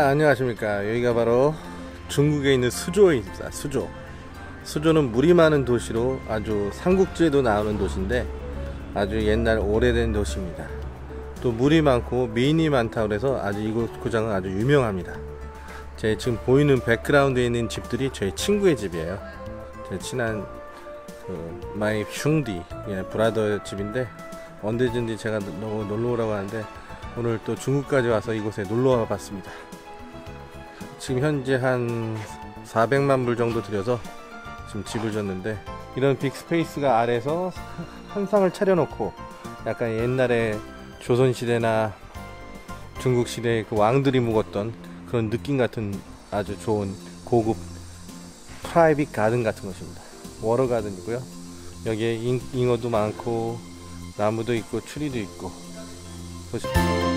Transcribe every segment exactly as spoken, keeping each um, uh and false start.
안녕하십니까. 여기가 바로 중국에 있는 수조입니다. 수조. 수조는 물이 많은 도시로 아주 삼국지에도 나오는 도시인데 아주 옛날 오래된 도시입니다. 또 물이 많고 미인이 많다고 해서 아주 이곳 구장은 아주 유명합니다. 제 지금 보이는 백그라운드에 있는 집들이 저희 친구의 집이에요. 제 친한 그 마이 슝디 브라더 집인데 언제든지 제가 너무 놀러 오라고 하는데 오늘 또 중국까지 와서 이곳에 놀러 와 봤습니다. 지금 현재 한 사백만 불 정도 들여서 지금 집을 줬는데, 이런 빅스페이스가 아래에서 한상을 차려놓고 약간 옛날에 조선시대나 중국시대의 그 왕들이 묵었던 그런 느낌 같은 아주 좋은 고급 프라이빗 가든 같은 것입니다. 워러 가든이고요. 여기에 잉, 잉어도 많고 나무도 있고 추리도 있고 보시면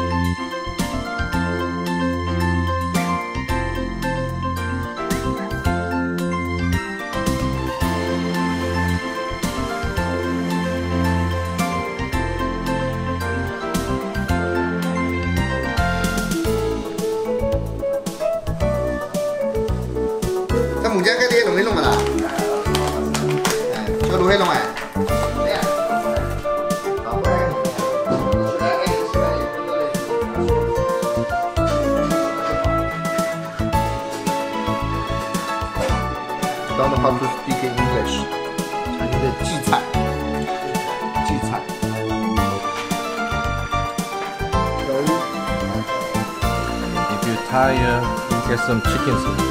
mùng tráng cái đĩa đồng ý luôn mà là cho đuôi luôn này don't know how to speak in English. Chinese 荠菜，荠菜。 If you're tired, get some chicken soup.